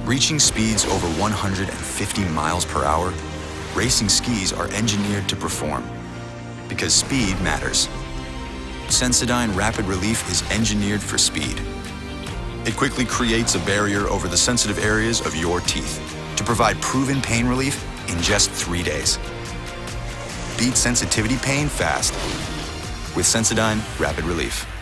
Reaching speeds over 150 miles per hour, racing skis are engineered to perform because speed matters. Sensodyne Rapid Relief is engineered for speed. It quickly creates a barrier over the sensitive areas of your teeth to provide proven pain relief in just 3 days. Beat sensitivity pain fast with Sensodyne Rapid Relief.